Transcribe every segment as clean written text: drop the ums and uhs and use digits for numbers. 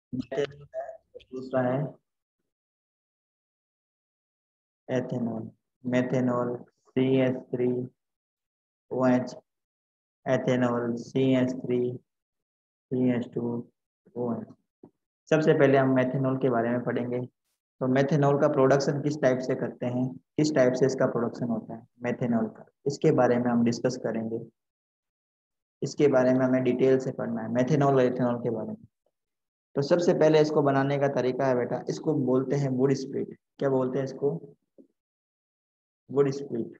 Methanol है, दूसरा है ethanol. Methanol CH3OH, ethanol CH3CH2OH। सबसे पहले हम मेथेनॉल के बारे में पढ़ेंगे। तो मेथेनॉल का प्रोडक्शन किस टाइप से करते हैं, किस टाइप से इसका प्रोडक्शन होता है मेथेनॉल का, इसके बारे में हम डिस्कस करेंगे। इसके बारे में हमें डिटेल से पढ़ना है मेथेनॉल और एथेनॉल के बारे में। तो सबसे पहले इसको बनाने का तरीका है बेटा, इसको बोलते हैं वुड स्प्लिट। क्या बोलते हैं इसको? Would split.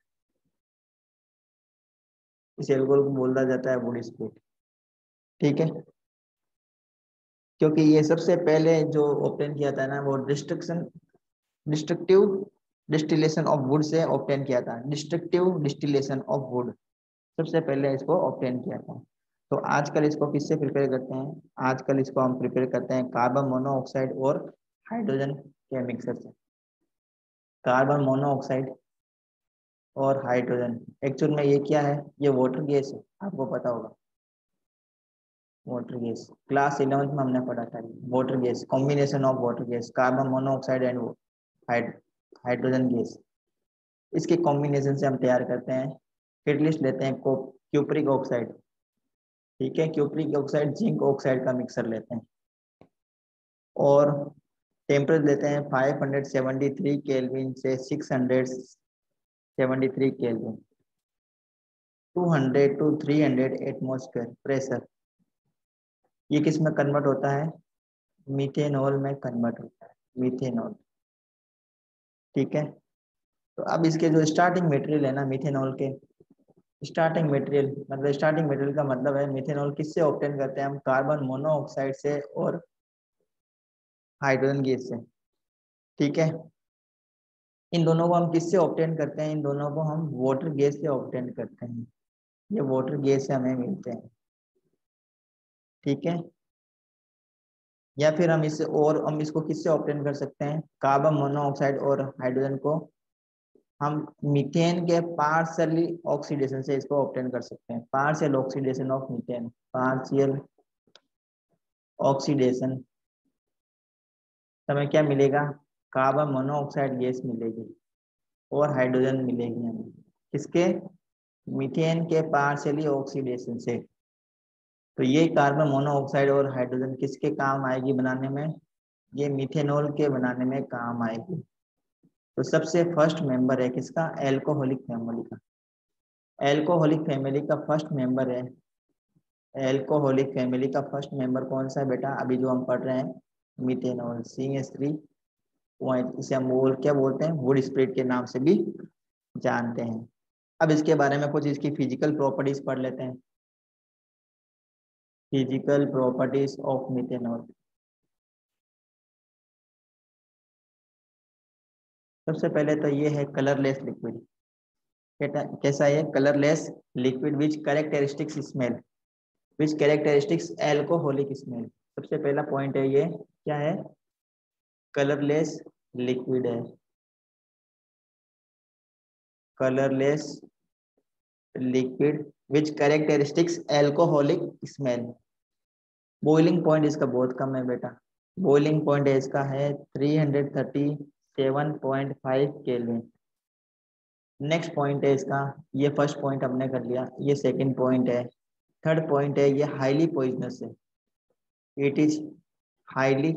इस एल्कोहल को बोला जाता है वुड स्प्लिट। ठीक है, क्योंकि ये सबसे पहले जो ऑब्टेन किया था ना, वो डिस्ट्रक्टिव डिस्टिलेशन ऑफ वुड से ऑब्टेन किया था। डिस्ट्रक्टिव डिस्टिलेशन ऑफ वुड सबसे पहले इसको ऑब्टेन किया था। तो आजकल इसको किससे प्रिपेयर करते हैं? आजकल इसको हम प्रिपेयर करते हैं कार्बन मोनोऑक्साइड और हाइड्रोजन के मिक्सर से। कार्बन मोनोऑक्साइड और हाइड्रोजन, एक्चुअल में ये क्या है? ये वाटर गैस है, आपको पता होगा। वाटर गैस क्लास 11th में हमने पढ़ा था। Water gas, combination of water gas, carbon monoxide and hydrogen gas, इसके कॉम्बिनेशन से हम तैयार करते हैं। कैटलिस्ट लेते हैं क्यूप्रिक ऑक्साइड। ठीक है, क्यूप्रिक ऑक्साइड जिंक ऑक्साइड का मिक्सर लेते हैं। और टेम्परेचर लेते हैं 573 केल्विन से 673 केल्विन, 200 टू 300 एटमॉस्फेयर प्रेशर। ये किस में कन्वर्ट होता है? मीथेनॉल में कन्वर्ट होता है, मीथेनॉल। ठीक है, तो अब इसके जो स्टार्टिंग मटेरियल है ना मीथेनॉल के, स्टार्टिंग मटेरियल का मतलब है मीथेनॉल किससे ऑब्टेन करते हैं हम? कार्बन मोनोऑक्साइड से और हाइड्रोजन गैस से। ठीक है, इन दोनों को हम किससे ऑब्टेन करते हैं? इन दोनों को हम वाटर गैस से ऑब्टेन करते हैं। ये वाटर गैस से हमें मिलते हैं। ठीक है, या फिर हम इसको किससे ऑब्टेन कर सकते हैं? कार्बन मोनोऑक्साइड और हाइड्रोजन को हम मीथेन के पार्शियली ऑक्सीडेशन से इसको ऑब्टेन कर सकते हैं। Partial oxidation of methane, partial oxidation, हमें क्या मिलेगा? कार्बन मोनोऑक्साइड गैस मिलेगी और हाइड्रोजन मिलेगी हमें। किसके? मीथेन के पार्शियली ऑक्सीडेशन से। तो ये कार्बन मोनोऑक्साइड और हाइड्रोजन किसके काम आएगी बनाने में? ये मीथेनॉल के बनाने में काम आएगी। तो सबसे फर्स्ट मेंबर है किसका? एल्कोहलिक फैमिली का। एल्कोहलिक फैमिली का फर्स्ट मेंबर है, एल्कोहलिक फैमिली का फर्स्ट मेंबर कौन सा है बेटा? अभी जो हम पढ़ रहे हैं मीथेनॉल CH3, इसे हम क्या बोलते हैं? वुड स्प्लिट के नाम से भी जानते हैं। अब इसके बारे में कुछ इसकी फिजिकल प्रॉपर्टीज पढ़ लेते हैं। Physical properties of methanol. सबसे पहले तो ये है कलरलेस लिक्विड। कैसा है? Colourless liquid which characteristics smell, which characteristics alcoholic smell. सबसे पहला पॉइंट है ये, क्या है? कलरलेस लिक्विड है, colourless liquid which characteristics alcoholic smell. Boiling point इसका बहुत कम है बेटा। बॉइलिंग पॉइंट है इसका है 337.5 केल्विन। नेक्स्ट पॉइंट है इसका, ये फर्स्ट पॉइंट हमने कर लिया, ये सेकंड पॉइंट है। थर्ड पॉइंट है, ये हाईली पॉइजनस है। इट इज हाईली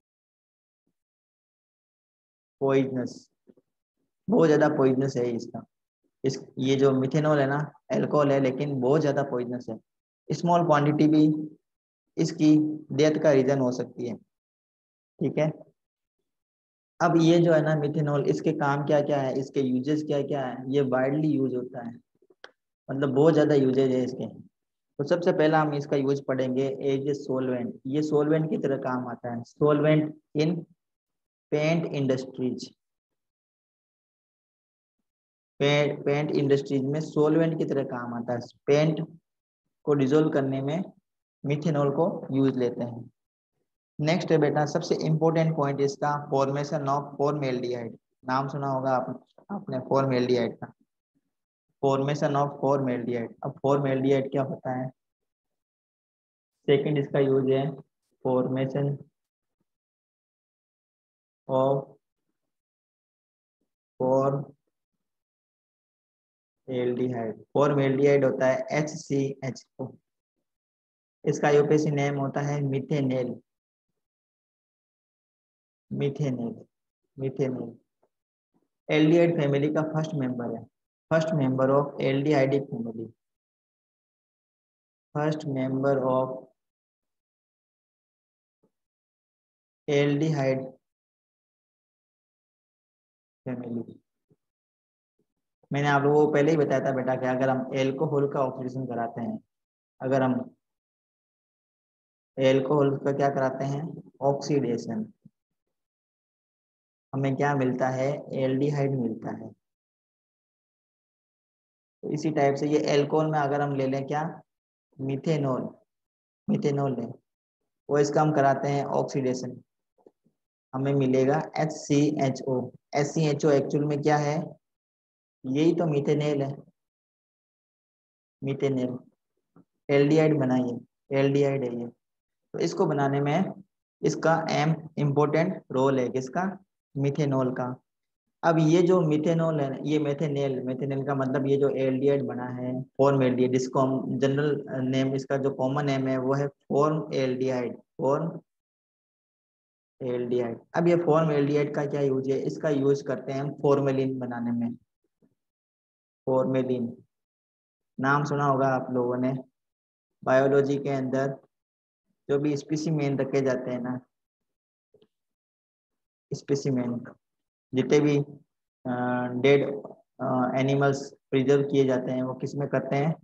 पॉइजनस, बहुत ज्यादा पॉइजनस है इसका। इस ये जो मिथेनॉल है ना, अल्कोहल है लेकिन बहुत ज्यादा पॉइजनस है। स्मॉल क्वांटिटी भी इसकी डेथ का रीजन हो सकती है। ठीक है, अब ये जो है ना मिथेनॉल, इसके काम क्या क्या है, इसके यूजेस क्या क्या है? ये वाइडली यूज होता है, मतलब बहुत ज्यादा यूजेज है इसके। तो सबसे पहला हम इसका यूज पढ़ेंगे एज ए सोलवेंट। ये सोलवेंट की तरह काम आता है, solvent in paint industries. Paint industries में सोलवेंट की तरह काम आता है। पेंट को डिजोल्व करने में मिथेनॉल को यूज लेते हैं। नेक्स्ट है बेटा, सबसे इंपॉर्टेंट पॉइंट इसका फॉर्मेशन ऑफ फॉर्मेल्डिहाइड। नाम सुना होगा आपने फॉर्मेल्डिहाइड का। Formation of formaldehyde. अब फॉर्मेल्डिहाइड क्या होता है? सेकंड इसका यूज है फॉर्मेशन ऑफ फॉर्मेल्डिहाइड। फॉर्मेल्डिहाइड होता है HCHO। इसका यूपीएससी नेम होता है methanal. Methanal methanal aldehyde family का फर्स्ट मेंबर है। First member of aldehydic family. First member of aldehyde family. मैंने आप लोगों को पहले ही बताया था बेटा कि अगर हम एल्कोहल का ऑक्सीडेशन कराते हैं, अगर हम एल्कोहल का क्या कराते हैं, ऑक्सीडेशन, हमें क्या मिलता है, एल्डिहाइड मिलता है। तो इसी टाइप से ये एल्कोहल में अगर हम ले लें क्या, मिथेनॉल, मिथेनॉल लें, वो इसका हम कराते हैं ऑक्सीडेशन, हमें मिलेगा HCHO। HCHO एक्चुअल में क्या है, यही तो मिथेनेल है, मिथेनेल। एल्डिहाइड बनाइए, एल्डिहाइड है ये। तो इसको बनाने में इसका एम इम्पोर्टेंट रोल है, किसका, मिथेनॉल का। अब ये जो मिथेनॉल है, ये मेथेनेल, मेथेनेल का मतलब ये जो एल्डिहाइड बना है फॉर्म एल्डिहाइड, जिसको हम जनरल नेम, इसका जो कॉमन नेम है वो है फॉर्म एल्डिहाइड, फॉर्म एल्डिहाइड। अब ये फॉर्म एल्डिहाइड का क्या यूज है, इसका यूज करते हैं हम फॉर्मेलिन बनाने में। फॉर्मेलिन नाम सुना होगा आप लोगों ने, बायोलॉजी के अंदर जो भी स्पेसिमेन रखे जाते हैं ना, स्पेसिमेन, जितने भी डेड एनिमल्स प्रिजर्व किए जाते हैं वो किस में करते हैं,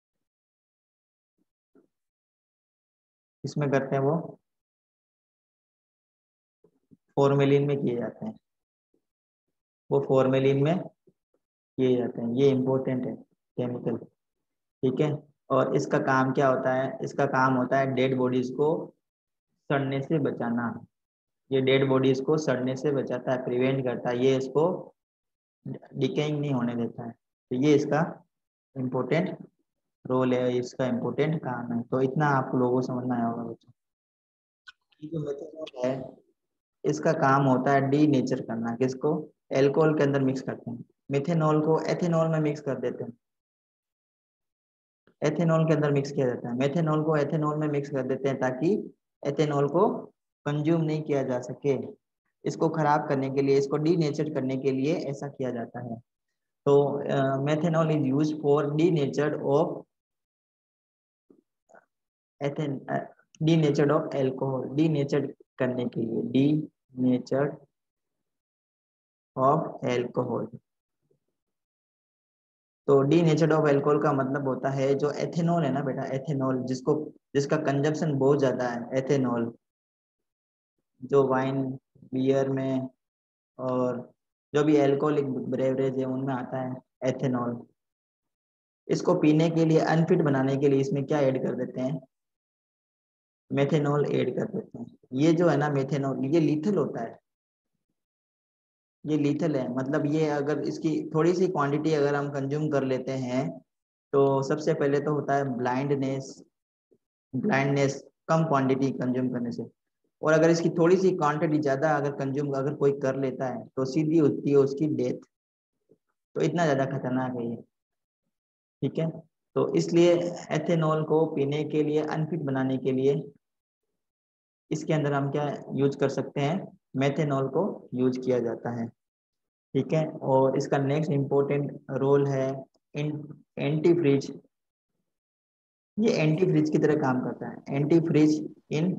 किसमें करते हैं वो, फॉर्मेलिन में किए जाते हैं, वो फॉर्मेलिन में किए जाते हैं। ये इम्पोर्टेंट है केमिकल, ठीक है। और इसका काम क्या होता है, इसका काम होता है डेड बॉडीज को सड़ने से बचाना। ये डेड बॉडीज को सड़ने से बचाता है, प्रिवेंट करता है, ये इसको डिकेइंग नहीं होने देता है। तो ये इसका इम्पोर्टेंट रोल है, इसका इम्पोर्टेंट काम है। तो इतना आप लोगों को समझना आया होगा बच्चों। ये जो मेथनॉल है, इसका काम होता है डी नेचर करना, किसको, एल्कोहल के अंदर मिक्स करते हैं, मिथेनॉल को एथेनॉल में मिक्स कर देते हैं, एथेनॉल के अंदर मिक्स किया जाता है, मेथेनॉल को एथेनॉल में मिक्स कर देते हैं ताकि एथेनॉल को कंज्यूम नहीं किया जा सके। इसको खराब करने के लिए, इसको डी नेचर करने के लिए ऐसा किया जाता है। तो methanol is use for denature of ethane, denature of alcohol, denature करने के लिए, डी नेचर ऑफ एल्कोहल। तो डी नेचर ऑफ एल्कोहल का मतलब होता है जो एथेनॉल है ना बेटा, एथेनॉल जिसको, जिसका कंजप्शन बहुत ज्यादा है, एथेनॉल जो वाइन, बियर में और जो भी एल्कोहलिक ब्रेवरेज है उनमें आता है एथेनॉल। इसको पीने के लिए, अनफिट बनाने के लिए इसमें क्या ऐड कर देते हैं, मेथेनॉल ऐड कर देते हैं। ये जो है ना मेथेनॉल, ये लीथल होता है, ये लीथल है, मतलब ये अगर इसकी थोड़ी सी क्वांटिटी अगर हम कंज्यूम कर लेते हैं तो सबसे पहले तो होता है ब्लाइंडनेस, ब्लाइंडनेस कम क्वांटिटी कंज्यूम करने से। और अगर इसकी थोड़ी सी क्वांटिटी ज्यादा अगर कंज्यूम अगर कोई कर लेता है तो सीधी होती है उसकी डेथ। तो इतना ज्यादा खतरनाक है ये, ठीक है। तो इसलिए एथेनॉल को पीने के लिए, अनफिट बनाने के लिए इसके अंदर हम क्या यूज कर सकते हैं, मेथेनॉल को यूज किया जाता है, ठीक है। और इसका नेक्स्ट इम्पोर्टेंट रोल है इन एंटी फ्रीज। ये एंटी फ्रीज की तरह काम करता है, antifreeze in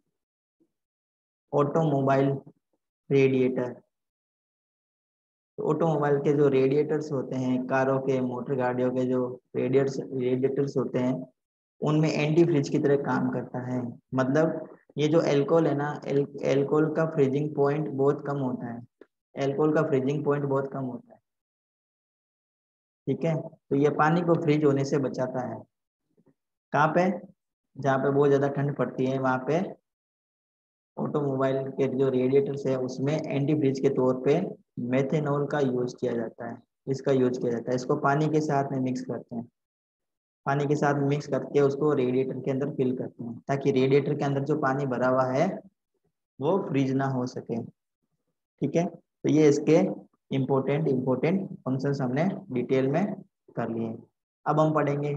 automobile radiator. तो ऑटोमोबाइल के जो रेडिएटर्स होते हैं, कारों के, मोटर गाड़ियों के जो रेडिएटर्स रेडिएटर्स होते हैं, उनमें एंटी फ्रीज की तरह काम करता है। मतलब ये जो एल्कोहल है ना, एल्कोहल का फ्रीजिंग पॉइंट बहुत कम होता है, एल्कोहल का फ्रीजिंग पॉइंट बहुत कम होता है, ठीक है। तो ये पानी को फ्रीज होने से बचाता है। कहाँ पे, जहाँ पे बहुत ज्यादा ठंड पड़ती है वहां पे ऑटोमोबाइल के जो रेडिएटर्स है उसमें एंटी फ्रीज के तौर पे मेथेनॉल का यूज किया जाता है, इसका यूज किया जाता है। इसको पानी के साथ में मिक्स करते हैं, पानी के साथ मिक्स करके उसको रेडिएटर के अंदर फिल करते हैं ताकि रेडिएटर के अंदर जो पानी भरा हुआ है वो फ्रीज ना हो सके, ठीक है, तो ये इसके इम्पोर्टेंट फंक्शंस हमने डिटेल में कर लिए। अब हम पढ़ेंगे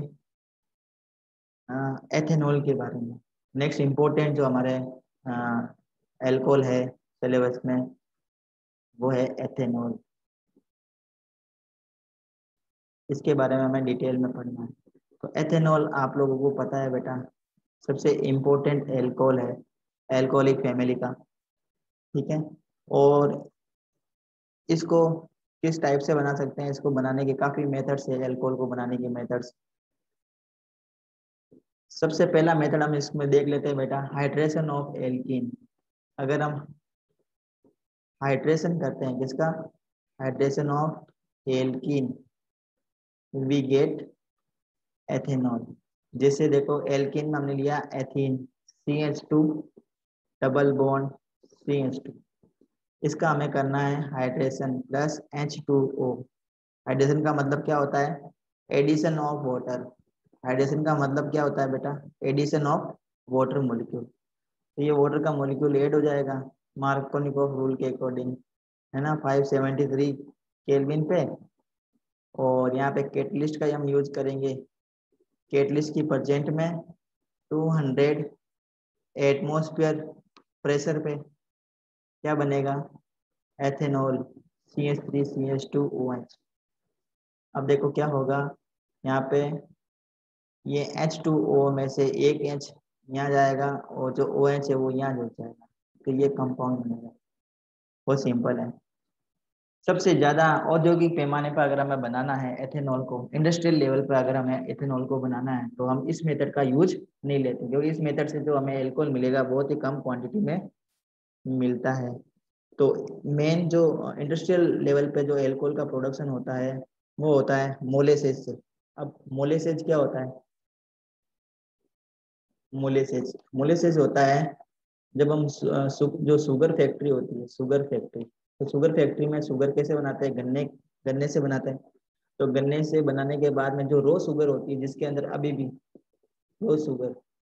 एथेनॉल के बारे में। नेक्स्ट इम्पोर्टेंट जो हमारे एल्कोहल है सिलेबस में, वो है एथेनॉल। इसके बारे में हमें डिटेल में पढ़ना है। तो एथेनॉल आप लोगों को पता है बेटा, सबसे इम्पोर्टेंट एल्कोहल है, एल्कोहलिक फैमिली का। ठीक है, और इसको किस टाइप से बना सकते हैं, इसको बनाने के काफ़ी मेथड्स है, एल्कोहल को बनाने के मेथड्स। सबसे पहला मेथड हम इसमें देख लेते हैं बेटा, हाइड्रेशन ऑफ एल्कीन। अगर हम हाइड्रेशन करते हैं, किसका, hydration of alkene, we get ethanol. जैसे देखो एल्कीन में हमने लिया ethene, CH2 double bond CH2, इसका हमें करना है हाइड्रेशन प्लस H2O। हाइड्रेशन का मतलब क्या होता है, एडिशन ऑफ वाटर। हाइड्रेशन का मतलब क्या होता है बेटा, एडिशन ऑफ वाटर मॉलिक्यूल। तो ये वाटर का मॉलिक्यूल ऐड हो जाएगा मार्कोनिकोव रूल के अकॉर्डिंग, है ना, 573 केल्विन पे। और यहाँ पे कैटलिस्ट का हम यूज करेंगे, कैटलिस्ट की प्रेजेंट में 200 एटमॉस्फेयर प्रेशर पे क्या बनेगा, एथेनॉल CH3CH2OH। अब देखो क्या होगा, यहाँ पे ये H2O में से एक H यहाँ जाएगा और जो OH है वो यहाँ जुड़ जाएगा, तो ये कंपाउंड बनेगा। बहुत सिंपल है। सबसे ज्यादा औद्योगिक पैमाने पर अगर हमें बनाना है एथेनॉल को, इंडस्ट्रियल लेवल पर अगर हमें एथेनॉल को बनाना है, तो हम इस मेथड का यूज नहीं लेते, क्योंकि इस मेथड से जो हमें एल्कोहल मिलेगा बहुत ही कम क्वांटिटी में मिलता है। तो मेन जो इंडस्ट्रियल लेवल पे जो एल्कोहल का प्रोडक्शन होता है वो होता है मोलेसेस से। अब मोलेसेस क्या होता है, मोलेसेस मोलेसेस होता है जब हम जो शुगर फैक्ट्री होती है, शुगर फैक्ट्री, तो शुगर फैक्ट्री में शुगर कैसे बनाते हैं, गन्ने गन्ने से बनाते हैं। तो गन्ने से बनाने के बाद में जो रो शुगर होती है, जिसके अंदर अभी भी रो शुगर,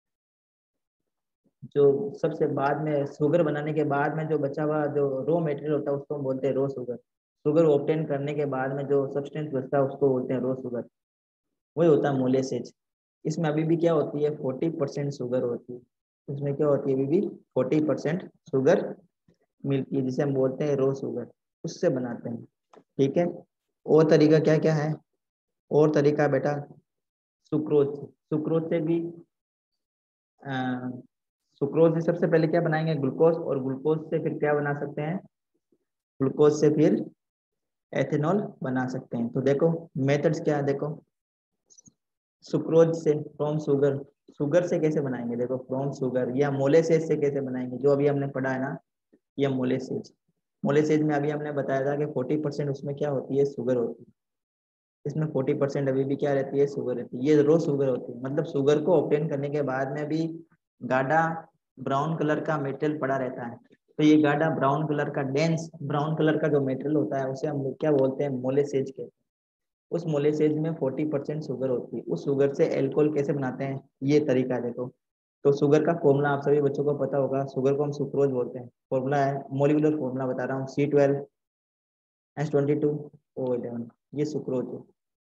जो सबसे बाद में शुगर बनाने के बाद में जो बचा हुआ जो रो मटेरियल होता है उसको हम बोलते हैं रो शुगर। शुगर ऑब्टेन करने के बाद में जो सब्सटेंस बचता है उसको बोलते हैं रो शुगर, वही होता है मोलेसेज। इसमें अभी भी क्या होती है, 40% शुगर होती है। इसमें क्या होती है, अभी भी 40% शुगर मिलती है, जिसे हम बोलते हैं रो शुगर, उससे बनाते हैं। ठीक है, और तरीका क्या क्या है, और तरीका बेटा सुक्रोज, सुक्रोज से भी सुक्रोज से सबसे पहले क्या बनाएंगे, ग्लूकोज, और ग्लूकोज से फिर क्या बना सकते हैं, ग्लूकोज से फिर एथेनॉल बना सकते हैं। तो देखो मेथड्स क्या है, देखो सुक्रोज से फ्रॉम शुगर, शुगर से कैसे बनाएंगे, देखो फ्रॉम शुगर, या मोलेसेस से कैसे बनाएंगे, जो अभी हमने पढ़ा है ना, या मोलेसेज। मोलेसेज में अभी हमने बताया था कि 40% उसमें क्या होती है, शुगर होती है। इसमें 40% अभी भी क्या रहती है, शुगर रहती है। ये रो शुगर होती है, मतलब शुगर को ऑब्टेन करने के बाद में भी गाढ़ा ब्राउन कलर का मेटेरियल पड़ा रहता है। तो ये गाढ़ा ब्राउन कलर का, डेंस ब्राउन कलर का जो मेटेरियल होता है, उसे हम लोग क्या बोलते हैं, मोलेसेज के। उस मोलेसेज में 40% शुगर होती है। उस शुगर से एल्कोहल कैसे बनाते हैं, ये तरीका है देखो। तो शुगर का फॉर्मूला आप सभी बच्चों को पता होगा, शुगर को हम सुक्रोज बोलते हैं। फॉर्मूला है, मोलिकुलर फॉर्मूला बता रहा हूँ, C12H22O11, ये सुक्रोज है,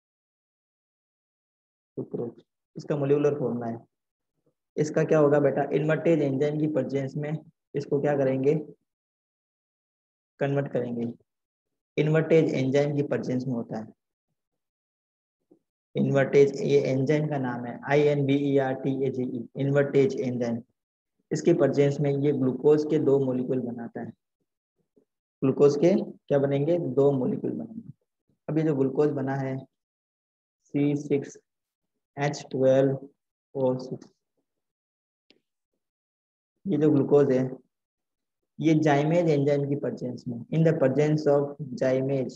सुक्रोज इसका मोलिकुलर फॉर्मूला है। इसका क्या होगा बेटा, इन्वर्टेज एंजाइम की प्रेजेंस में इसको क्या करेंगे, कन्वर्ट करेंगे। इन्वर्टेज एंजाइम की प्रेजेंस में होता है, इन्वर्टेज, ये एंजाइम का नाम है, INVERTAGE, इन्वर्टेज एंजाइम। इसके प्रेजेंस में ये ग्लूकोज के 2 मॉलिक्यूल बनाता है, ग्लूकोज के क्या बनेंगे, 2 मॉलिक्यूल बनेंगे। अब ये जो ग्लूकोज बना है C6H12O6, ये जो ग्लूकोज है ये जाइमेज एंजाइम की प्रेजेंस में, in the presence of zymase,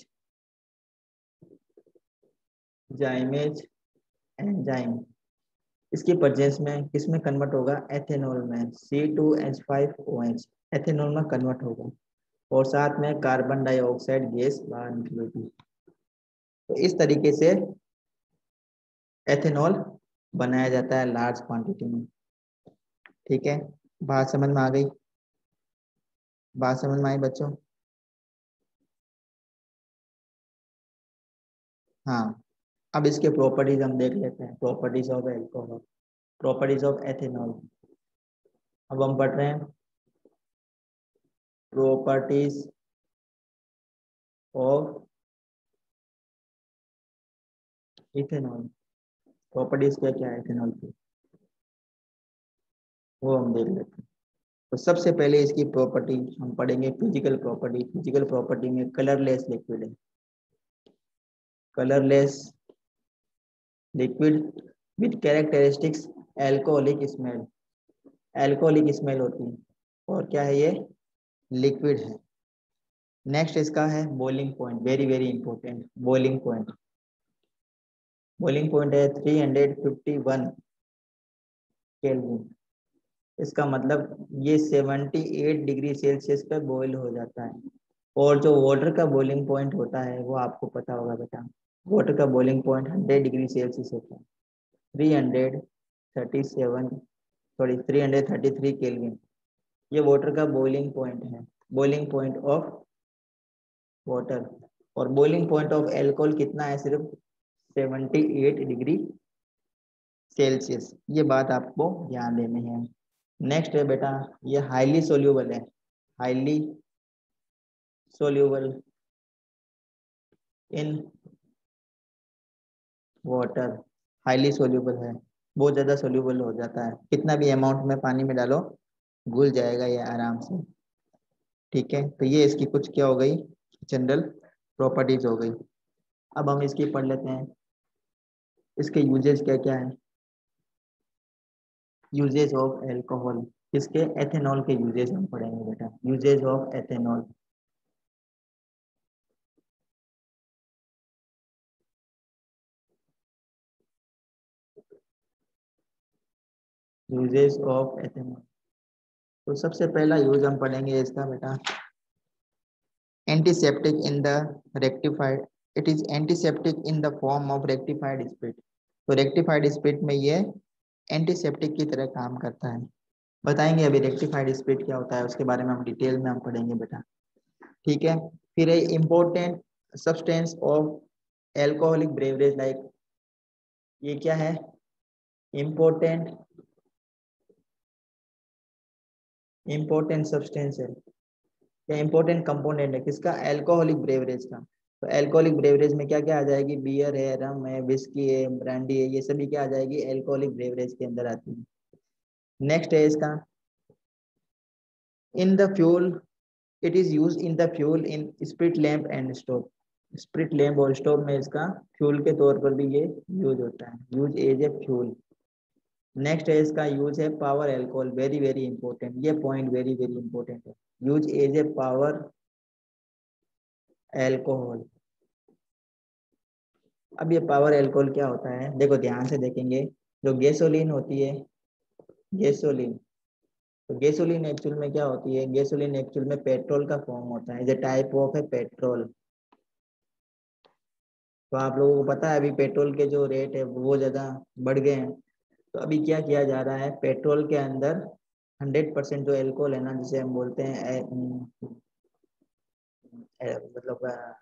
zymase enzyme, इसकी प्रेजेंस में किसमें कन्वर्ट होगा, एथेनॉल में, C2H5OH, एथेनॉल में कन्वर्ट होगा, और साथ में कार्बन डाइऑक्साइड गैस बाहर निकलेगी। तो इस तरीके से एथेनॉल बनाया जाता है लार्ज क्वांटिटी में। ठीक है, बात समझ में आ गई, बात समझ में आई बच्चों। हाँ, अब इसके प्रॉपर्टीज हम देख लेते हैं। Properties of alcohol, properties of ethanol. अब हम पढ़ रहे हैं प्रॉपर्टीज ऑफ इथेनॉल। प्रॉपर्टीज क्या क्या है इथेनॉल की, वो हम देख लेते हैं। तो सबसे पहले इसकी प्रॉपर्टी हम पढ़ेंगे फिजिकल प्रॉपर्टी। फिजिकल प्रॉपर्टी में कलरलेस लिक्विड है, colourless liquid with characteristics alcoholic smell, alcoholic smell होती है, और क्या है ये, लिक्विड है। नेक्स्ट इसका है boiling point, very very important. Boiling point, boiling point है 351 केल्विन। इसका मतलब ये 78 डिग्री सेल्सियस पे बॉईल हो जाता है। और जो वाटर का बॉइलिंग पॉइंट होता है वो आपको पता होगा बेटा, वाटर का बॉइलिंग पॉइंट 100 डिग्री सेल्सियस होता है। 337 सॉरी 333 केल्विन, ये वाटर का बॉइलिंग पॉइंट है, बॉइलिंग पॉइंट ऑफ वाटर। और बॉइलिंग पॉइंट ऑफ एल्कोहल कितना है, सिर्फ 78 डिग्री सेल्सियस। ये बात आपको ध्यान देनी है। नेक्स्ट है बेटा, ये हाईली सोल्यूबल है, highly soluble in water, highly soluble है, बहुत ज्यादा सोल्यूबल हो जाता है, कितना भी अमाउंट में पानी में डालो घुल जाएगा ये आराम से। ठीक है, तो ये इसकी कुछ क्या हो गई, जनरल प्रॉपर्टीज हो गई। अब हम इसकी पढ़ लेते हैं, इसके यूजेस क्या क्या है। यूजेस ऑफ एल्कोहल, इसके एथेनॉल के यूजेस हम पढ़ेंगे बेटा, uses of ethanol. Uses of ethanol, तो सबसे पहला यूज हम पढ़ेंगे इसका बेटा, antiseptic in the rectified, it is antiseptic in the form of rectified spirit. तो रेक्टिफाइड स्पिरिट में ये एंटीसेप्टिक की तरह काम करता है। बताएंगे अभी रेक्टिफाइड स्पिरिट क्या होता है, उसके बारे में हम डिटेल में हम पढ़ेंगे बेटा। ठीक है, फिर है important substance of alcoholic beverage like, ये क्या है, इम्पोर्टेंट, इम्पोर्टेंट सब्सटेंस है या इम्पोर्टेंट कंपोनेंट है किसका, एल्कोहलिक ब्रेवरेज का। तो एल्कोहलिक ब्रेवरेज में क्या क्या आ जाएगी, बियर है, रम है, विस्की है, ब्रांडी है, ये सभी क्या आ जाएगी, एल्कोहलिक ब्रेवरेज के अंदर आती है। नेक्स्ट है इसका, in the fuel, it is use in the fuel in spirit lamp and stove. Spirit lamp और स्टोव में इसका फ्यूल के तौर पर भी ये यूज होता है, use as a fuel. Next है इसका यूज है power alcohol, very very important, ये पॉइंट वेरी वेरी इंपॉर्टेंट है, use as a power alcohol. अब ये पावर एल्कोहल क्या होता है, देखो ध्यान से देखेंगे, जो गैसोलीन होती है, गैसोलीन, तो गैसोलीन एक्चुअल में क्या होती है, गैसोलीन एक्चुअल में पेट्रोल का फॉर्म होता है, जो टाइप ऑफ है पेट्रोल। तो आप लोगों को पता है अभी पेट्रोल के जो रेट है वो ज्यादा बढ़ गए हैं। तो अभी क्या किया जा रहा है, पेट्रोल के अंदर 100% जो एल्कोहल है ना, जिसे हम बोलते हैं मतलब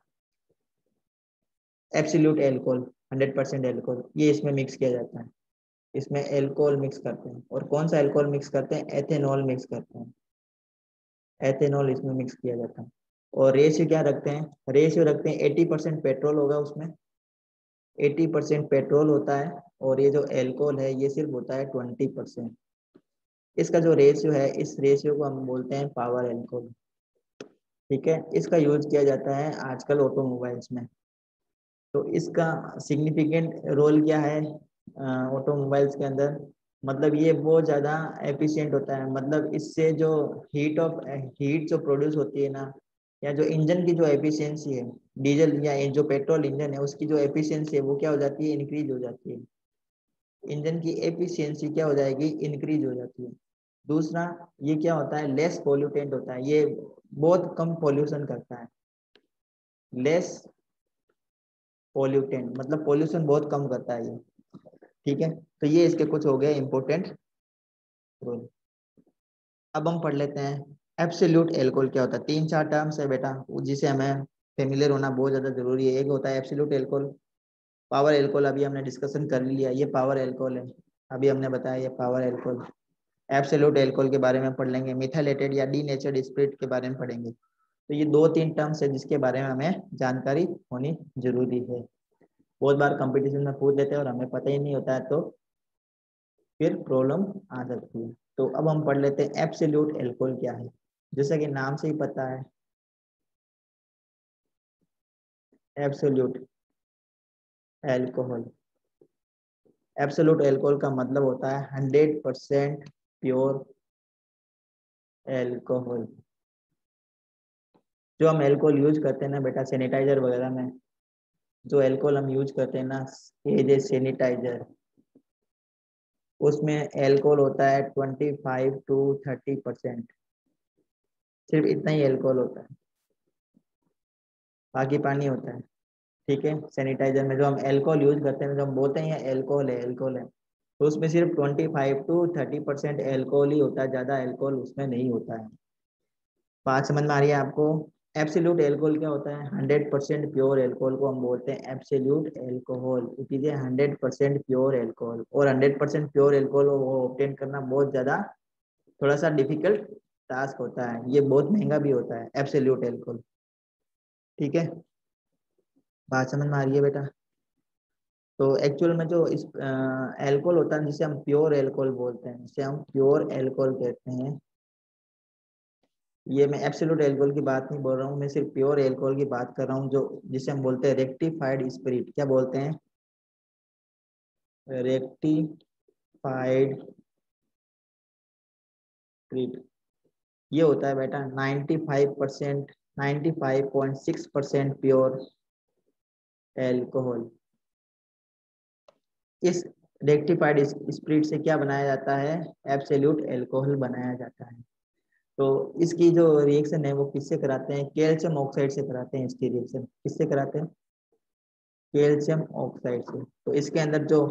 एब्सोल्यूट एल्कोहल, 100% एल्कोहल, ये इसमें मिक्स किया जाता है। इसमें एल्कोहल मिक्स करते हैं, और कौन सा एल्कोहल मिक्स करते हैं, एथेनॉल मिक्स करते हैं, एथेनॉल इसमें मिक्स किया जाता है। और रेशियो क्या रखते हैं, रेशियो रखते हैं 80% पेट्रोल होगा उसमें, 80% पेट्रोल होता है, और ये जो एल्कोहल है ये सिर्फ होता है 20%। इसका जो रेशियो है, इस रेशियो को हम बोलते हैं पावर एल्कोहल। ठीक है, इसका यूज किया जाता है आजकल ऑटोमोबाइल्स में। तो इसका सिग्निफिकेंट रोल क्या है ऑटोमोबाइल्स के अंदर, मतलब ये बहुत ज़्यादा एफिशिएंट होता है, मतलब इससे जो हीट जो प्रोड्यूस होती है ना, या जो इंजन की जो एफिशिएंसी है, डीजल या जो पेट्रोल इंजन है उसकी जो एफिशिएंसी है वो क्या हो जाती है, इंक्रीज हो जाती है। इंजन की एफिशिएंसी क्या हो जाएगी, इंक्रीज हो जाती है। दूसरा, ये क्या होता है, लेस पोल्यूटेंट होता है, ये बहुत कम पोल्यूशन करता है, लेस पोल्यूटेंट मतलब पोल्यूशन बहुत कम करता है ये। ठीक है, तो ये इसके कुछ हो गए इंपॉर्टेंट रोल। अब हम पढ़ लेते हैं एब्सोल्यूट एल्कोहल क्या होता है। तीन चार टर्म्स है बेटा जिसे हमें फेमिलियर होना बहुत ज्यादा जरूरी है। एक होता है एब्सोल्यूट एल्कोहल, पावर एल्कोहल अभी हमने डिस्कशन कर लिया, ये पावर एल्कोहल है, अभी हमने बताया ये पावर एल्कोहल। एब्सोल्यूट एल्कोहल के बारे में पढ़ लेंगे, मिथाइलेटेड या डीनेचर्ड स्पिरिट के बारे में पढ़ेंगे। तो ये 2-3 टर्म्स है जिसके बारे में हमें जानकारी होनी जरूरी है। बहुत बार कंपटीशन में पूछ लेते हैं और हमें पता ही नहीं होता है, तो फिर प्रॉब्लम आ सकती है। तो अब हम पढ़ लेते हैं एब्सोल्यूट एल्कोहल क्या है। जैसा कि नाम से ही पता है, एब्सोल्यूट एल्कोहल, एब्सोल्यूट एल्कोहल का मतलब होता है 100% प्योर एल्कोहल। जो हम एल्कोहल यूज करते हैं ना बेटा सैनिटाइजर वगैरह में, जो एल्कोहल हम यूज करते हैं ना एज ए सैनिटाइजर, उसमें एल्कोहल होता है 25 to 30%, सिर्फ इतना ही एल्कोहल होता है, बाकी पानी होता है। ठीक है, सैनिटाइजर में जो हम एल्कोहल यूज करते हैं, जो हम बोलते हैं एल्कोहल है एल्कोहल है, तो उसमें सिर्फ 25 to 30% एल्कोहल ही होता है, ज्यादा एल्कोहल उसमें नहीं होता है। बात समझ में आ रही है आपको? एब्सोल्यूट एल्कोहल क्या होता है? 100% प्योर एल्कोहल को हम बोलते हैं absolute alcohol. It is a 100% pure alcohol, और 100% प्योर एल्कोहल वो ऑब्टेन करना बहुत ज्यादा थोड़ा सा डिफिकल्ट टास्क होता है, ये बहुत महंगा भी होता है एब्सोल्यूट एल्कोहल। ठीक है, बात समझ में आ रही है बेटा? तो एक्चुअल में जो इस एल्कोहल होता है जिसे हम प्योर एल्कोहल बोलते हैं, जिसे हम प्योर एल्कोहल कहते हैं, ये मैं एब्सोल्यूट एल्कोहल की बात नहीं बोल रहा हूँ, मैं सिर्फ प्योर एल्कोहल की बात कर रहा हूँ, जो जिसे हम बोलते हैं रेक्टिफाइड स्पिरिट। क्या बोलते हैं? Rectified spirit. ये होता है बेटा 95%, 95.6% प्योर एल्कोहल। इस रेक्टिफाइड स्पिरिट से क्या बनाया जाता है? एब्सोल्यूट एल्कोहल बनाया जाता है। तो इसकी जो रिएक्शन है वो किससे कराते हैं? कैल्शियम ऑक्साइड से कराते हैं। इसकी रिएक्शन किससे कराते हैं? कैल्शियम ऑक्साइड से। तो इसके अंदर जो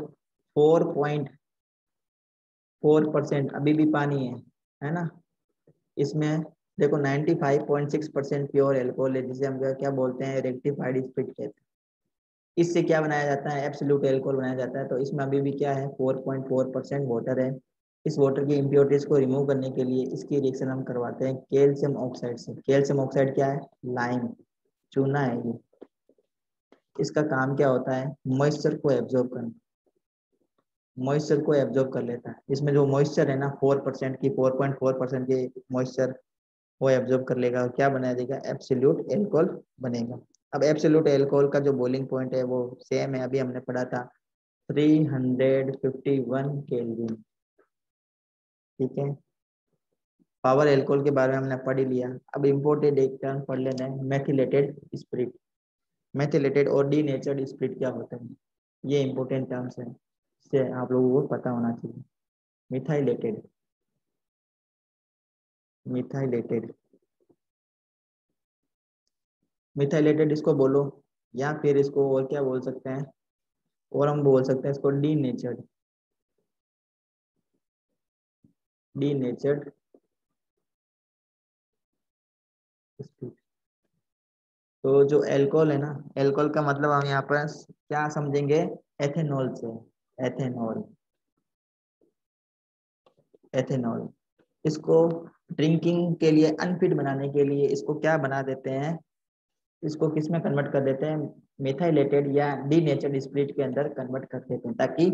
4.4% अभी भी पानी है ना, इसमें देखो 95.6% प्योर एल्कोहल है, जिसे हम क्या बोलते हैं? रेक्टिफाइड स्पिरिट कहते हैं। इससे क्या बनाया जाता है? एब्सोल्यूट एल्कोहल बनाया जाता है। तो इसमें अभी भी क्या है? 4.4% वाटर है। इस वाटर की इम्प्योरिटीज को रिमूव करने के लिए इसकी रिएक्शन हम करवाते हैं कैल्शियम ऑक्साइड से। कैल्शियम ऑक्साइड क्या है? लाइम, चूना है ये। इसका काम क्या होता है? मॉइस्चर को एब्जॉर्ब करना, मॉइस्चर को एब्जॉर्ब कर लेता है। इसमें जो मॉइस्चर है ना 4% की, 4.4% की मॉइस्चर वो एब्जॉर्ब कर लेगा और क्या बना देगा? एब्सोल्यूट एल्कोहल बनेगा। अब एब्सोल्यूट एल्कोहल का जो बॉइलिंग पॉइंट है वो सेम है, अभी हमने पढ़ा था 351 केल्विन। ठीक है, पावर एल्कोहल के बारे में हमने पढ़ ही लिया। अब इम्पोर्टेड एक टर्म पढ़ लेना है, मेथिलेटेड स्पिरिट। मेथिलेटेड और डीनेचर्ड स्पिरिट क्या होता है? ये इंपॉर्टेंट टर्म्स है, इससे आप लोगों को पता होना चाहिए। मिथाइलेटेड, मिथाइलेटेड, मिथाइलेटेड इसको बोलो, या फिर इसको और क्या बोल सकते हैं? और हम बोल सकते हैं इसको डीनेचर्ड, डीनेचर्ड स्पिरिट। तो जो एल्कोहल है ना, एल्कोहल का मतलब हम यहाँ पर क्या समझेंगे? एथेनॉल से, एथेनॉल, एथेनॉल। इसको ड्रिंकिंग के लिए, अनफिट बनाने के लिए इसको क्या बना देते हैं? इसको किस में कन्वर्ट कर देते हैं? मिथाइलेटेड या डीनेचर्ड स्पिरिट के अंदर कन्वर्ट कर देते हैं, ताकि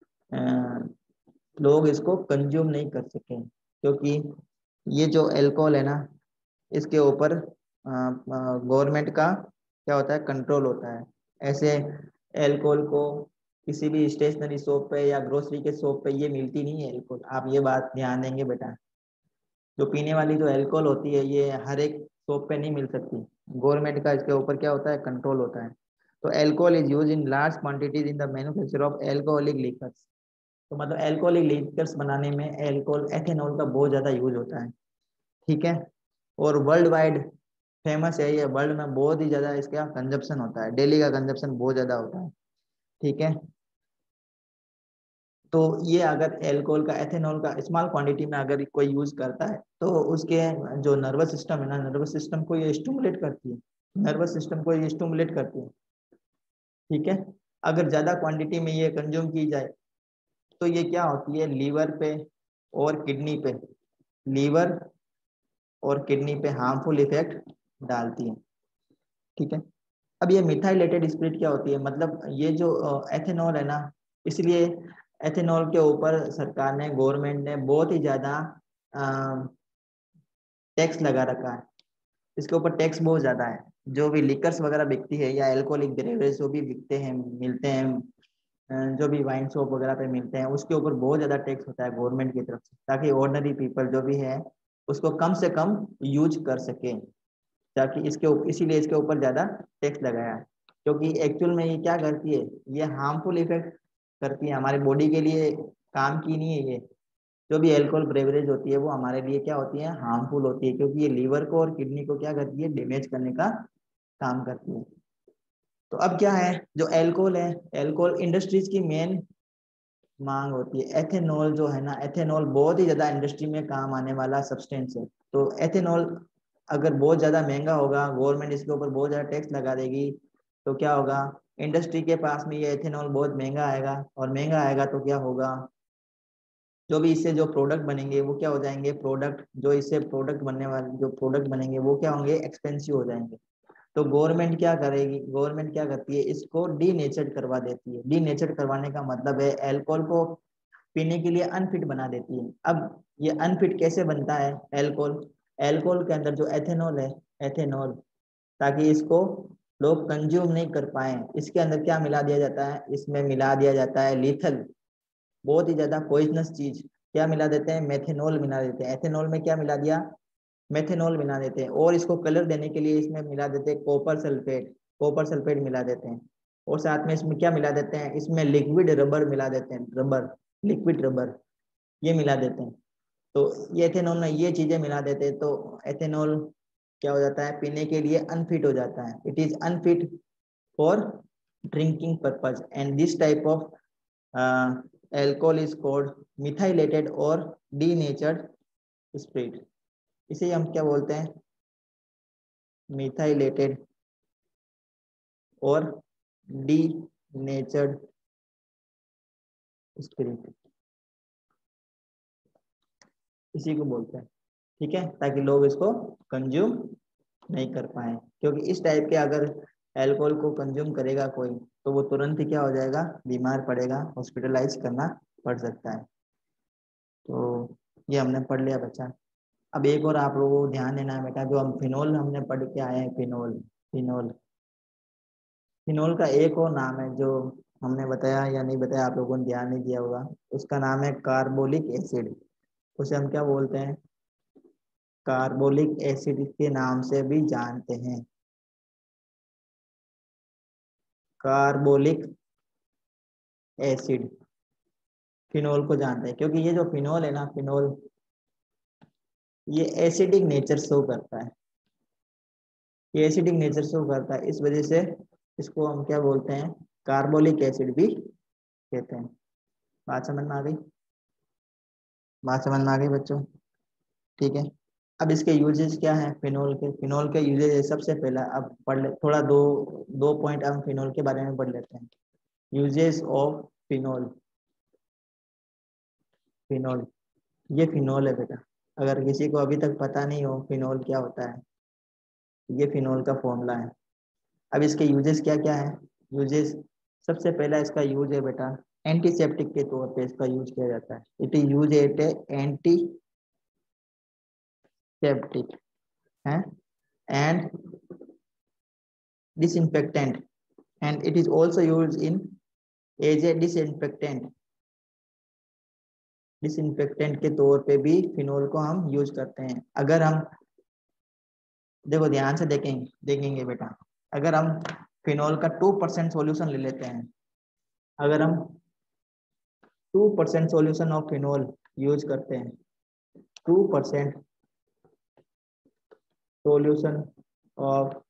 लोग इसको कंज्यूम नहीं कर सकें। क्योंकि ये जो एल्कोहल है ना, इसके ऊपर गवर्नमेंट का क्या होता है? कंट्रोल होता है। ऐसे एल्कोहल को किसी भी स्टेशनरी शॉप पे या ग्रोसरी के शॉप पे ये मिलती नहीं है एल्कोहल, आप ये बात ध्यान देंगे बेटा। जो पीने वाली जो एल्कोहल होती है ये हर एक शॉप पे नहीं मिल सकती, गवर्नमेंट का इसके ऊपर क्या होता है? कंट्रोल होता है। तो alcohol is use in large quantities in the manufacture of alcoholic liquors. तो मतलब एल्कोहलिक लिकर्स बनाने में एल्कोहल, एथेनॉल का बहुत ज्यादा यूज होता है। ठीक है, और वर्ल्ड वाइड फेमस है ये, वर्ल्ड में बहुत ही ज्यादा इसका कंजप्शन होता है, डेली का कंजप्शन बहुत ज्यादा होता है। ठीक है, तो ये अगर एल्कोहल का, एथेनॉल का स्मॉल क्वांटिटी में अगर कोई यूज करता है तो उसके जो नर्वस सिस्टम है ना, नर्वस सिस्टम को ये स्टिमुलेट करती है, नर्वस सिस्टम को ये स्टिमुलेट करती है। ठीक है, अगर ज़्यादा क्वांटिटी में ये कंज्यूम की जाए तो ये क्या होती है, लीवर पे और किडनी पे, लीवर और किडनी पे हार्मफुल इफेक्ट डालती है। ठीक है। अब ये मिथाइलेटेड स्पिरिट क्या होती है, मतलब ये जो एथेनॉल है ना, इसलिए एथेनॉल के ऊपर सरकार ने, गवर्नमेंट ने बहुत ही ज़्यादा टैक्स लगा रखा है। इसके ऊपर टैक्स बहुत ज़्यादा है। जो भी लिकर्स वगैरह बिकती है या अल्कोहलिक बेवरेज जो भी बिकते हैं, मिलते हैं, जो भी वाइन शॉप वगैरह पे मिलते हैं, उसके ऊपर बहुत ज़्यादा टैक्स होता है गवर्नमेंट की तरफ से, ताकि ऑर्डिनरी पीपल जो भी है उसको कम से कम यूज कर सके, ताकि इसीलिए इसके ऊपर ज़्यादा टैक्स लगाया है। क्योंकि एक्चुअल में ये क्या करती है, ये हार्मफुल इफेक्ट करती है, हमारी बॉडी के लिए काम की नहीं है ये। जो भी अल्कोहल ब्रेवरेज होती है वो हमारे लिए क्या होती है, हार्मफुल होती है, क्योंकि ये लीवर को और किडनी को क्या करती है, डैमेज करने का काम करती है। तो अब क्या है, जो अल्कोहल है, अल्कोहल इंडस्ट्रीज की मेन मांग होती है। एथेनॉल जो है ना, एथेनॉल बहुत ही ज्यादा इंडस्ट्री में काम आने वाला सब्सटेंस है। तो एथेनॉल अगर बहुत ज्यादा महंगा होगा, गवर्नमेंट इसके ऊपर बहुत ज्यादा टैक्स लगा देगी, तो क्या होगा, इंडस्ट्री के पास में ये एथेनॉल बहुत महंगा आएगा, और महंगा आएगा तो क्या होगा, जो भी इससे जो प्रोडक्ट बनेंगे वो क्या हो जाएंगे, प्रोडक्ट जो इससे प्रोडक्ट बनने वाले जो प्रोडक्ट बनेंगे वो क्या होंगे, एक्सपेंसिव हो जाएंगे। तो गवर्नमेंट क्या करेगी, गवर्नमेंट क्या करती है, इसको डीनेचर्ड करवा देती है। डीनेचर्ड करवाने का मतलब है अल्कोहल को पीने के लिए अनफिट बना देती है। अब ये अनफिट कैसे बनता है अल्कोहल, अल्कोहल के अंदर जो एथेनॉल है, एथेनॉल, ताकि इसको लोग कंज्यूम नहीं कर पाए, इसके अंदर क्या मिला दिया जाता है, इसमें मिला दिया जाता है लीथल, बहुत ही ज्यादा पॉइजनस चीज, क्या मिला देते हैं, मेथेनॉल मिला देते हैं। एथेनॉल में क्या मिला दिया, मेथेनॉल मिला देते हैं। और इसको कलर देने के लिए इसमें मिला देते हैं कॉपर सल्फेट, कॉपर सल्फेट मिला देते हैं। और साथ में इसमें क्या मिला देते हैं, इसमें लिक्विड रबर मिला देते हैं, रबर, लिक्विड रबर, ये मिला देते हैं। तो ये एथेनॉल में ये चीजें मिला देते हैं, तो एथेनॉल क्या हो जाता है, पीने के लिए अनफिट हो जाता है। It is unfit for drinking purpose, and this type of alcohol is called methylated और डीनेचर्ड स्पिरिट। इसे हम क्या बोलते हैं, मिथाइलेटेड और डीनेचर्ड स्पिरिट, इसी को बोलते हैं। ठीक है, ताकि लोग इसको कंज्यूम नहीं कर पाए, क्योंकि इस टाइप के अगर अल्कोहल को कंज्यूम करेगा कोई, तो वो तुरंत ही क्या हो जाएगा, बीमार पड़ेगा, हॉस्पिटलाइज करना पड़ सकता है। तो ये हमने पढ़ लिया बच्चा। अब एक और आप लोगों को ध्यान देना है बेटा, जो हम फिनोल हमने पढ़ के आए हैं, फिनोल, फिनोल, फिनोल का एक और नाम है जो हमने बताया या नहीं बताया, आप लोगों ने ध्यान नहीं दिया होगा, उसका नाम है कार्बोलिक एसिड। उसे हम क्या बोलते हैं, कार्बोलिक एसिड के नाम से भी जानते हैं, कार्बोलिक एसिड, फिनोल को जानते हैं। क्योंकि ये जो फिनोल है ना, फिनोल, ये एसिडिक नेचर शो करता है, ये एसिडिक नेचर शो करता है, इस वजह से इसको हम क्या बोलते हैं, कार्बोलिक एसिड भी कहते हैं। बात समझ में आ गई, बात समझ में आ गई बच्चों। ठीक है। अब इसके यूजेस क्या है, फिनोल के, फिनोल के यूजेस सबसे पहला अब पढ़ ले थोड़ा, दो दो पॉइंट हम फिनोल के बारे में पढ़ लेते हैं। यूजेस ऑफ फिनोल, फिनोल, ये फिनोल है बेटा, अगर किसी को अभी तक पता नहीं हो फिनोल क्या होता है, ये फिनोल का फॉर्मूला है। अब इसके यूजेस क्या क्या है, यूजेस, सबसे पहला इसका यूज है बेटा, एंटीसेप्टिक के तौर पे इसका यूज किया जाता है। It is use at antiseptic है, and disinfectant, and it is also used in as a disinfectant, disinfectant के तौर पे भी फिनोल को हम यूज करते हैं। अगर हम देखो ध्यान से देखेंगे बेटा, अगर हम फिनोल का 2% सॉल्यूशन ले लेते हैं, अगर हम 2% सॉल्यूशन ऑफ फिनोल यूज करते हैं, 2% सॉल्यूशन ऑफ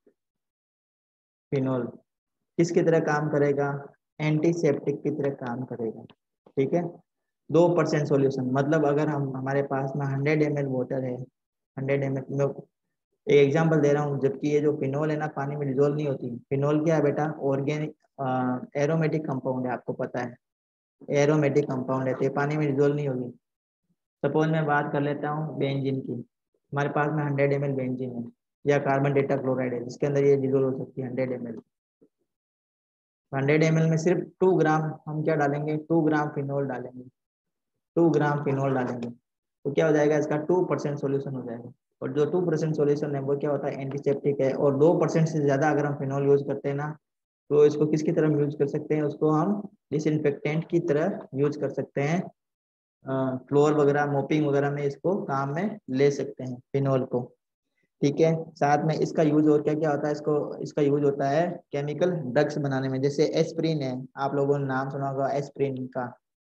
फिनोल किसकी तरह काम करेगा, एंटीसेप्टिक की तरह काम करेगा। ठीक है, 2% सॉल्यूशन मतलब अगर हम, हमारे पास में 100 ml वाटर है, 100 ml में एक एग्जांपल दे रहा हूँ, जबकि ये जो फिनोल है ना पानी में डिजोल्व नहीं होती। फिनोल क्या है बेटा, ऑर्गेनिक एरोमेटिक कंपाउंड है, आपको पता है एरोमेटिक कंपाउंड है, तो ये पानी में डिजोल्व नहीं होगी। सपोज मैं बात कर लेता हूँ बेंजीन की, हमारे पास में 100 ml बेंजीन है या कार्बन डेटा क्लोराइड है जिसके अंदर ये डिजोल्व हो सकती है 100 ml। 100 ml में सिर्फ 2 ग्राम हम क्या डालेंगे, 2 ग्राम फिनोल डालेंगे, 2 ग्राम फिनोल डालेंगे, तो क्या हो जाएगा, इसका 2% सोल्यूशन हो जाएगा। और जो 2% सोल्यूशन है वो क्या होता है, एंटीसेप्टिक है। और 2% से ज्यादा अगर हम फिनोल यूज करते हैं ना, तो इसको किसकी तरह यूज कर सकते हैं, उसको हम डिसइंफेक्टेंट की तरह यूज कर सकते हैं। फ्लोर वगैरह मोपिंग वगैरह में इसको काम में ले सकते हैं फिनोल को। ठीक है, साथ में इसका यूज और क्या क्या होता है, इसका यूज होता है केमिकल ड्रग्स बनाने में। जैसे एस्प्रिन है, आप लोगों ने नाम सुना होगा एस्प्रिन का,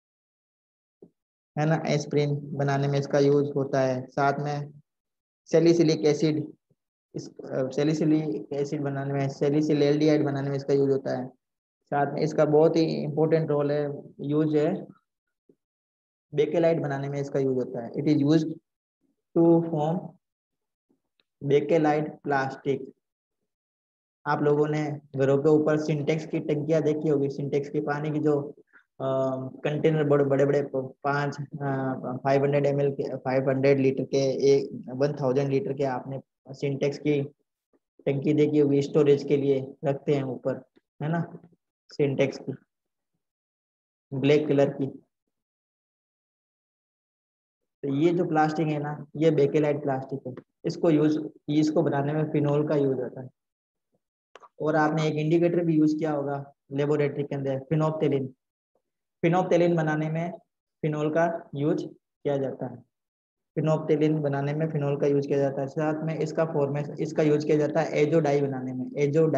है ना, एस्प्रिन बनाने में इसका यूज होता है। साथ में सैलिसिलिक एसिड, इस सैलिसिलिक एसिड बनाने में, सैलिसिलएल्डिहाइड बनाने में इसका यूज होता है। साथ में इसका बहुत ही इंपॉर्टेंट रोल है, यूज है बेकेलाइट बनाने में इसका यूज होता है। It is use to form Bakelite plastic. आप लोगों ने घरों के ऊपर सिंटेक्स की टंकियां देखी होगी, सिंटेक्स की पानी की जो कंटेनर बड़े बड़े बड़े 500 ml के, 500 लीटर के, एक 1000 लीटर के आपने सिंटेक्स की टंकी देखी होगी, स्टोरेज के लिए रखते हैं ऊपर, है ना, सिंटेक्स की, ब्लैक कलर की। तो ये जो प्लास्टिक है ना, ये बेकेलाइट प्लास्टिक है। इसको बनाने में फिनोल का यूज होता है। और आपने एक इंडिकेटर भी यूज किया होगा लेबोरेटरी के अंदर, फिनोप्टेलिन। फिनोप्टेलिन बनाने में फिनोल का यूज किया जाता है। फिनोप्टेलिन बनाने में फिनोल का यूज किया जाता है। साथ में इसका यूज किया जाता है एजोडाई बनाने में।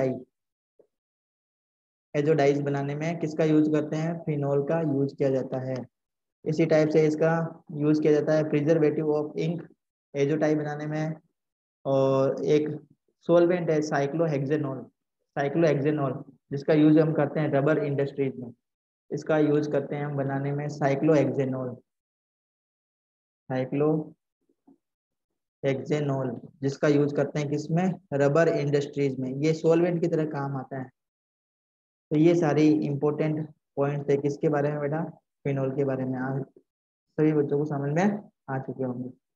एजोडाइज बनाने में किसका यूज करते हैं, फिनोल का यूज किया जाता है। इसी टाइप से इसका यूज किया जाता है प्रिजर्वेटिव ऑफ इंक, एजोडाई बनाने में। और एक सोलवेंट है साइक्लोहेक्सेनॉल, जिसका यूज हम करते हैं रबर इंडस्ट्रीज में। इसका यूज करते हैं हम बनाने में साइक्लोहेक्सेनॉल, जिसका यूज करते हैं किसमें, रबर इंडस्ट्रीज में। ये सोलवेंट की तरह काम आता है। तो ये सारी इंपॉर्टेंट पॉइंट्स है किसके बारे में बेटा, फिनोल के बारे में। आज सभी बच्चों को समझ में आ चुके होंगे।